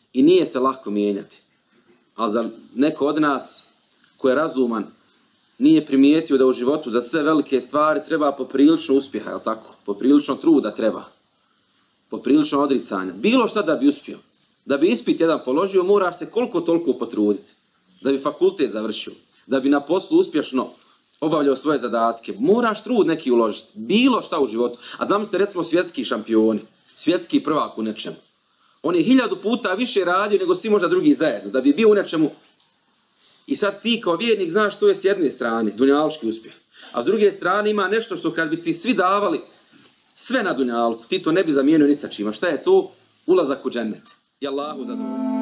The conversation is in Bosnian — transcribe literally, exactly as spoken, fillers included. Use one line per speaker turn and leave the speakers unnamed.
I nije se lako mijenjati. Ali za neko od nas ko je razuman nije primijetio da u životu za sve velike stvari treba poprilično uspjeha, jel tako? Poprilično truda treba. Poprilično odricanja. Bilo šta da bi uspio. Da bi ispit jedan položio, moraš se koliko toliko potruditi. Da bi fakultet završio. Da bi na poslu uspješno obavljao svoje zadatke. Moraš trud neki uložiti. Bilo šta u životu. A zamislite recimo svjetski šampioni. Svjetski prvak u nečemu. On je hiljadu puta više radio nego svi možda drugi zajedno. Da bi bio u nečemu. I sad ti kao vjernik znaš što je s jedne strane. Dunjalučki uspjeh. A s druge strane ima nešto što kad bi ti svi davali sve na dunjalku, ti to ne bi zamijenio ni sa čima. Šta je to? Ulazak u džennet. I Allahu zadovoljstvo.